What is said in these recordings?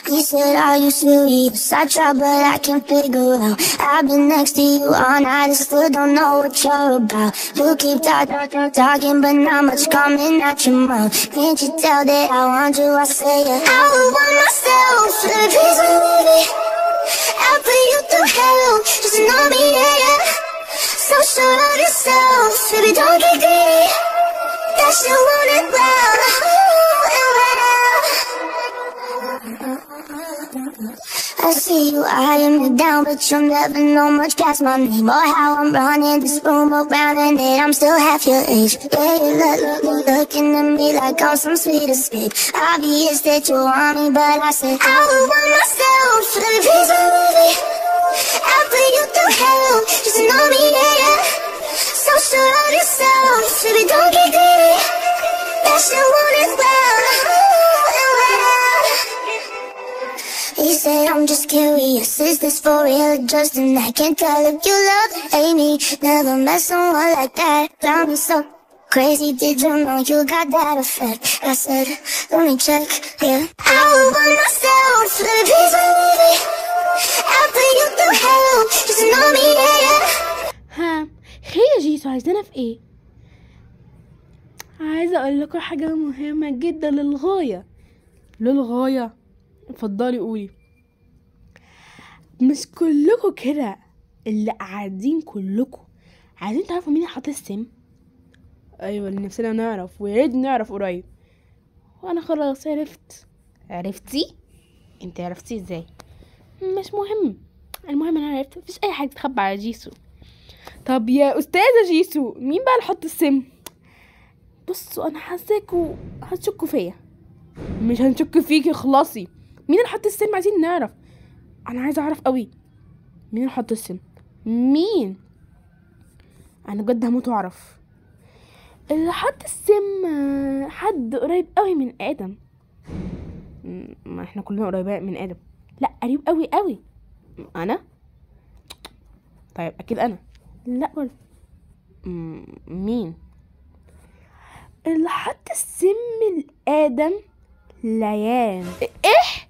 He said, are you serious? I try, but I can't figure out. I've been next to you all night and still don't know what you're about. You keep talking, but not much coming out your mouth. Can't you tell that I want you? I say it. I would want myself for the piece of me. I'll put you through hell, just to know me, yeah. So sure of yourself, baby, don't get greedy. That you want it well, I see you eyeing me down, but you'll never know much past my name or how I'm running this room around, and then I'm still half your age. Yeah, you looking at me like I'm some sweet escape. Obvious that you want me, but I said I would want myself for the piece of me. I'll put you through hell, just to know me, yeah. So sure of yourself, baby, don't get greedy. That you want it well. He said, I'm just curious, is this for real or just an act? Can't tell if you love or hate me. Never met someone like that. Found me so crazy, did you know you got that effect? I said, let me check, yeah. I would want myself for the piece of me. I'll put you through hell, just to know me, yeah. ها خير يا جيسو، عايزانا في ايه؟ عايزه اقول لكم حاجه مهمه جدا للغايه. اتفضلي قولي. مش كلكم كده اللي قاعدين كلكم عايزين تعرفوا مين اللي حاط السم؟ ايوه، اللي نفسنا نعرف، ويا ريت نعرف قريب. وانا خلاص عرفتي؟ انت عرفتي ازاي؟ مش مهم، المهم انا عرفت. مفيش اي حاجه تخبى على جيسو. طب يا استاذه جيسو، مين بقى اللي حط السم؟ بصوا، انا حاساكوا هتشكوا فيا. مش هنشك فيكي، خلاصي. مين اللي حط السم؟ عايزين نعرف. انا عايزه اعرف قوي مين اللي حط السم. مين؟ انا بجد هموت واعرف. اللي حط السم حد قريب قوي من ادم. ما احنا كلنا قريبين من ادم. لا، قريب قوي. انا؟ طيب اكيد انا. لا برضه. مين اللي حط السم لآدم؟ ليان. ايه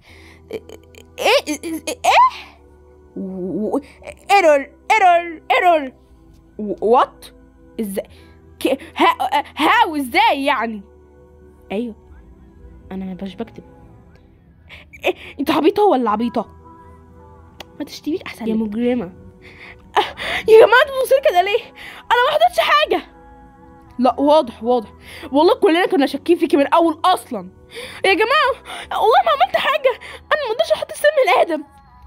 ايرور وات؟ ازاي؟ هاو ازاي يعني؟ ايوه، انا مش بكتب. انت عبيطه ولا عبيطه؟ ما تشتميش احسن يا مجرمه. يا جماعه تبصوا كده ليه؟ انا ما حضرتش حاجه. لا، واضح والله كلنا كنا شاكين فيكي من اول اصلا. يا جماعه والله ما عملت حاجه، انا ما اقدرش احط السم لادم.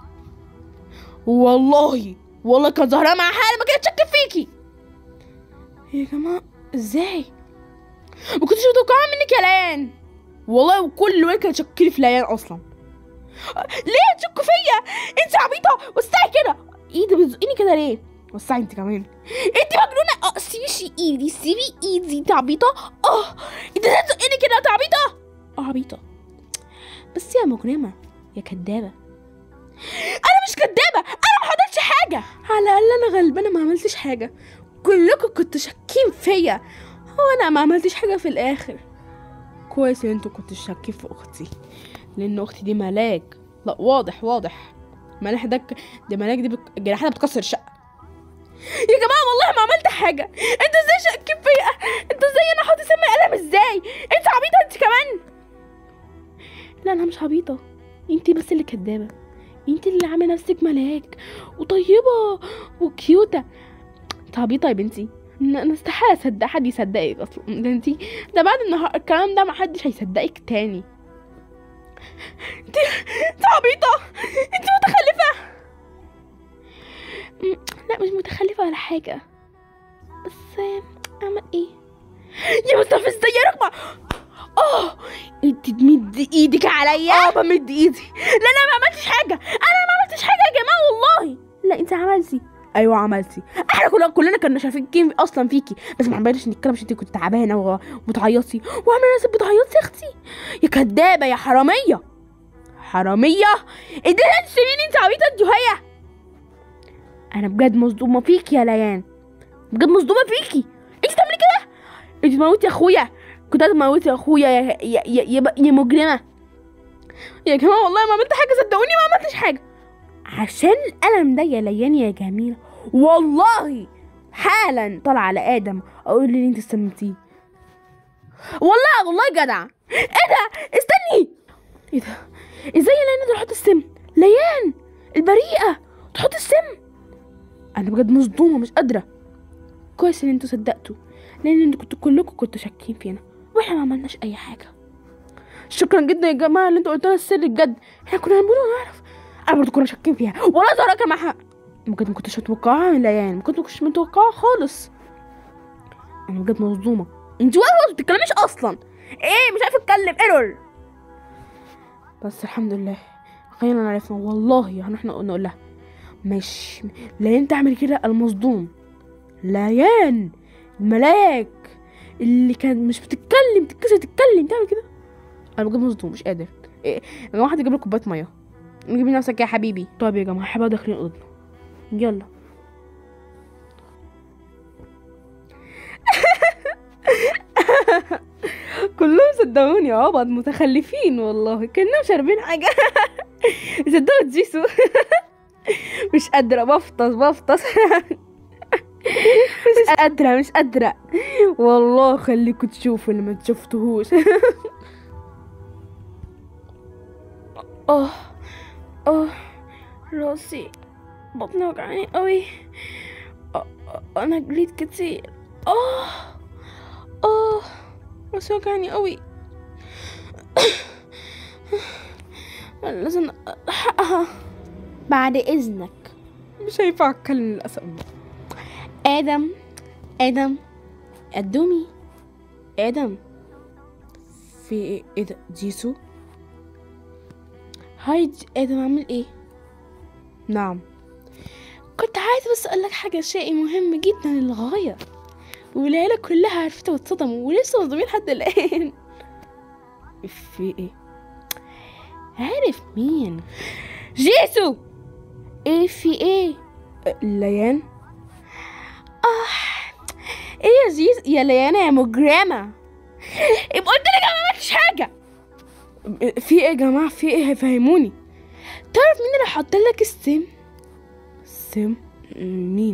والله كان زهران مع حالي، ما كانت شاكه فيكي. يا جماعه ازاي؟ ما كنتش متوقعه منك يا ليان والله، وكل الولاد كانوا شاكين في ليان اصلا. ليه تشكوا فيا؟ انت عبيطه. وسعي كده ايدي، بتزقيني كده ليه؟ وسعي انت كمان، انت مجنونه. سيبي ايدي، انت عبيطه. انت تزقيني كده، انت عبيطه. عبيطه بس يا مجرمه يا كدابه. انا مش كدابه، انا ما حضرتش حاجه. على الاقل انا غلبانه ما عملتش حاجه. كلكم كنتوا شاكين فيا، وانا ما عملتش حاجه في الاخر. كويس ان انتوا كنتوا شاكين في اختي، لان اختي دي ملاك. لا، واضح ملاك. ده ملاك، دي جناحاتها بتكسر الشقه. يا جماعه والله ما عملت حاجه. انتوا ازاي شاكين فيا؟ انتوا ازاي انا احط سم قلم؟ ازاي؟ انت عبيطه انت كمان. لا، انا مش عبيطه، انت بس اللي كدابه. انت اللي عامله نفسك ملاك وطيبه وكيوته. انت عبيطه يا بنتي. انا استحاله اصدق حد يصدقك اصلا. ده بعد الكلام ده محدش هيصدقك تاني. انت عبيطه، انت متخلفه. لا، مش متخلفه ولا حاجه، بس اعمل ايه يا مستفز يا رغبه؟ انت تمد ايدك عليا؟ بمد ايدي. لا، ما عملتش حاجه، انا ما عملتش حاجه يا جماعه والله. لا، انت عملتي. ايوه عملتي. احنا كلنا كنا شايفين اصلا فيكي، بس ما عملناش نتكلم عشان انت كنت تعبانه وبتعيطي، وعامله نفسك بتعيطي يا اختي. يا كدابه يا حراميه. انت تسيبيني، انت عبيطه انت وهي. انا بجد مصدومه فيكي يا ليان، بجد مصدومه فيكي. انت تعملي كده؟ انت تموتي اخويا، كنت هتموتي اخويا يا مجرمه. يا جماعه والله ما عملت حاجه، صدقوني ما عملتش حاجه. عشان القلم ده يا ليان يا جميله والله حالا طلع على ادم اقول لي انت استلمتيه. والله جدع. ايه ده؟ استني. ايه ده؟ ازاي يا ليان تحط السم؟ ليان البريئه تحط السم؟ انا بجد مصدومه مش قادره. كويس ان انتوا صدقتوا، لان انتوا كلكم شاكين فينا واحنا ما عملناش اي حاجه. شكرا جدا يا جماعه اللي انتوا قلتوا لنا السر بجد، احنا كنا هنقول ونعرف. انا برضه كنا شاكين فيها والله. زهره كان معاها بجد، ما كنتش متوقعاها من ليان، ما كنتش متوقعاها خالص. انا بجد مصدومه. انت ما بتتكلميش اصلا. ايه مش عارفه اتكلم ايرور. بس الحمد لله خلينا عرفنا والله. احنا نقول لها مش ليان تعمل كده. انا مصدوم. ليان الملاك اللي كان مش بتتكلم تتكسر تتكلم تعمل كده. انا بجد مصدوم مش قادر. إيه يا جماعه حد يجيب لي كوبايه ميه. نجيب نفسك يا حبيبي. طيب يا جماعه احنا داخلين اوضتنا يلا. كلهم صدقوني عبط متخلفين والله كانهم شاربين حاجه. صدقوا جيسو. مش قادره بفطس. مش قادره والله. خليكوا تشوفوا اللي ما تشوفتوهوش. راسي بطني وجعاني قوي. انا جريت كتير. راسي وجعني قوي. لازم احقها بعد اذنك. مش هينفع اتكلم للاسف. ادم قدومي. ادم في ايه ده؟ جيسو هاي ادم عامل ايه؟ نعم كنت عايز بس اقولك حاجه، شيء مهم جدا للغايه، والعيله كلها عرفته واتصدموا ولسه مصدومين لحد الان. في ايه؟ عارف مين؟ جيسو. ايه في ايه؟ ليان. ايه يا جيسو يا ليان يا مجرمه؟ يبقى قلت لك ما عملتش حاجه. في ايه يا جماعه؟ في ايه؟ هيفهموني. تعرف مين اللي حط لك السم؟ مين؟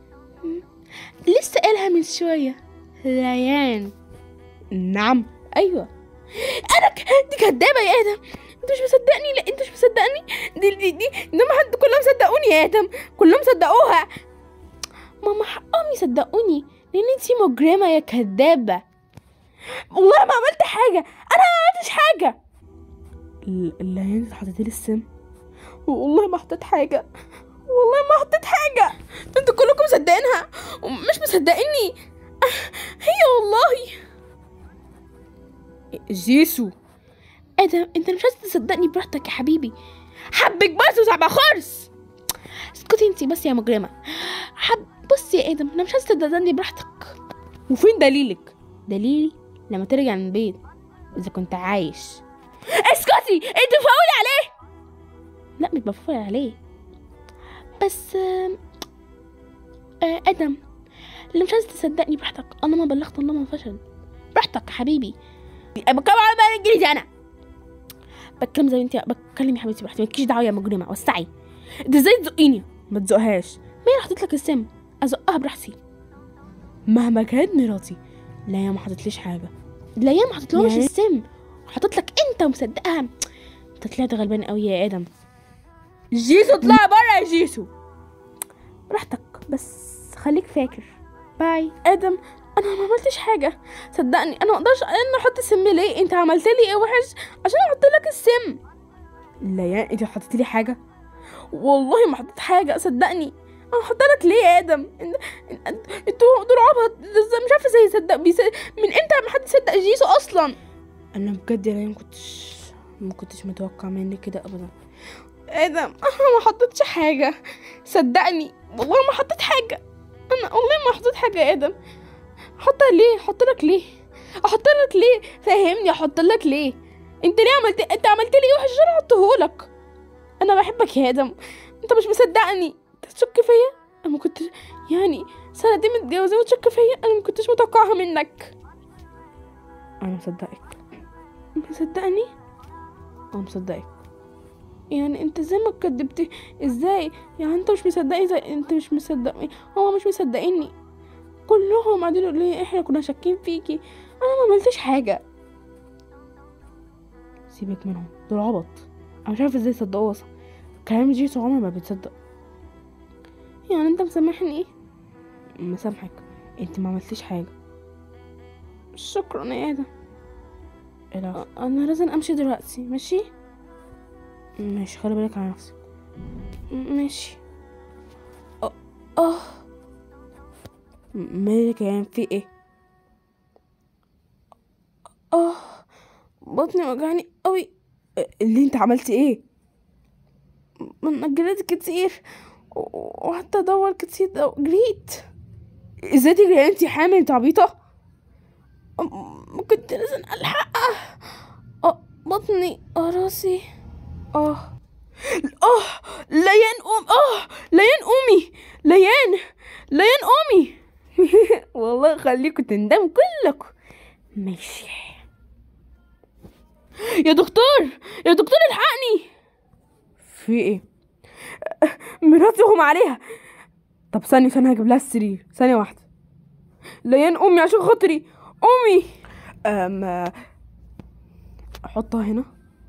لسه قالها من شويه. ليان. نعم ايوه. انا دي كدابه يا ادم. انت مش مصدقني؟ لا انت مش مصدقني. دي ما حد كلهم صدقوني يا ادم، كلهم صدقوها. ماما حقهم يصدقوني لان انتي مجرمه يا كدابه. والله ما عملت حاجه، انا ما عملتش حاجه. اللي حطيتي لي السم؟ والله ما حطيت حاجه، والله ما حطيت حاجه. انتوا كلكم مصدقينها ومش مصدقيني. هي والله. جيسو. ادم انت مش عايز تصدقني براحتك يا حبيبي. حبك بس وصعبه خالص. اسكتي انتي بس يا مجرمه. بصي يا ادم انا مش عايز تصدقني براحتك. وفين دليلك؟ دليلي لما ترجع من البيت اذا كنت عايش. اسكتي انت بتفولي عليه. لا مش بفول عليه بس ادم اللي مش عايز تصدقني براحتك. انا ما بلغت الله من فشل. براحتك يا حبيبي. بتكلم على بقى الانجليزي. انا بتكلم زي انت بتكلم يا حبيبتي براحتك، مالكيش دعوه يا مجرمه. وسعي. انت ازاي تزقيني؟ ما تزقهاش. مين اللي حاطط لك السم؟ ازقها براحتي مهما كانت مراتي. لا يا ما حطتليش حاجه. لا يا ما حطتلهمش السم، حطت لك انت ومصدقها. انت طلعت غلبان قوي يا ادم. جيسو اطلع بره يا جيسو. براحتك بس خليك فاكر. باي. ادم انا ما عملتش حاجه صدقني. انا ما اقدرش احط السم. ليه؟ انت عملت لي ايه وحش عشان احط لك السم؟ لا يا انت حطيتي لي حاجه؟ والله ما حطيت حاجه صدقني. انا هحط لك ليه يا ادم؟ انتوا دول عبط. مش عارفه ازاي يصدق من امتى ما حد صدق جيسو اصلا. انا بجد يا ما كنتش متوقع مني كده ابدا. ادم انا ما حطيتش حاجه صدقني، والله ما حطيت حاجه. انا والله ما حطيت حاجه يا ادم. احطها ليه؟ احط لك ليه؟ احط لك ليه؟ فهمني. احط لك ليه؟ انت ليه انت عملت لي ايه وحش عشان احطه لك؟ انا بحبك يا ادم. انت مش مصدقني. انت تشك فيا. انا ما كنتش يعني سنتين متجوزين وتشك فيا. انا ما كنتش متوقعها منك. انا مصدقك. مصدقني؟ مصدقك. يعني انت ازاي ما كدبتي؟ ازاي يعني انت مش مصدقني؟ زي انت مش مصدقني، هو مش مصدقيني، كلهم قاعدين يقولوا لي احنا كنا شاكين فيكي، انا ما عملتش حاجه. سيبك منهم، دول عبط، انا مش عارفه ازاي يصدقوا اصلا كلام جيسو، عمر ما بتصدق. يعني انت مسامحني؟ ايه مسامحك؟ انت ما عملتيش حاجه. شكرا يا ادم. انا لازم امشي دلوقتي. ماشي ماشي، خلي بالك على نفسك. ماشي. اه مالك يعني؟ في ايه؟ اه بطني وجعني قوي. اللي انت عملتي ايه؟ من اجلت كتير وحتى ادور كتير جريت. ازاي تجري؟ انت حامل؟ انت عبيطه. كنت لازم الحقها. بطني، راسي. اه اه ليان قوم، ليان قومي، ليان قومي. والله خليكوا تندموا كلكم. ماشي يا دكتور، يا دكتور الحقني. في ايه؟ مراتي اغمى عليها. طب ثانية هجيب لها السرير، ثانية واحدة. ليان قومي عشان خاطري، قومي. احطها هنا.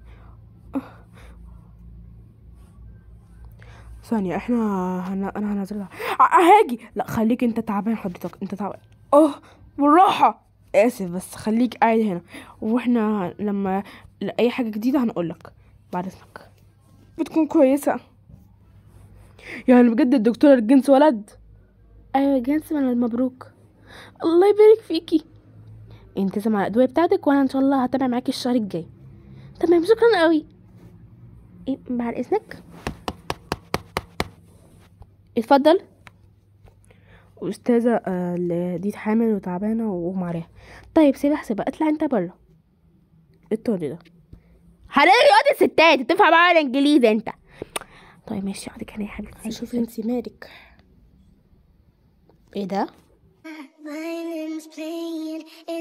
ثانية انا هنزلها. هاجي. لا خليك، انت تعبان حضرتك، انت تعبان. بالراحة. اسف بس خليك قاعد هنا، واحنا لما اي حاجة جديدة هنقولك بعد اذنك. بتكون كويسة. يعني بجد الدكتورة الجنس ولد؟ ايوه جنس من المبروك. الله يبارك فيكي. انتظم على الادوية بتاعتك وانا ان شاء الله هتابع معاكي الشهر الجاي. تمام شكرا قوي. ايه بعد اذنك؟ اتفضل. استاذة دي حامل وتعبانة وأغمى عليها. طيب سيبها اطلع انت بره. الطاري ده حلال رياض الستات، بتفهم بقى الانجليزي انت. طيب ماشي اقعدي كده يا حبيبتي. شوفي انت مالك. ايه ده؟ Violins playing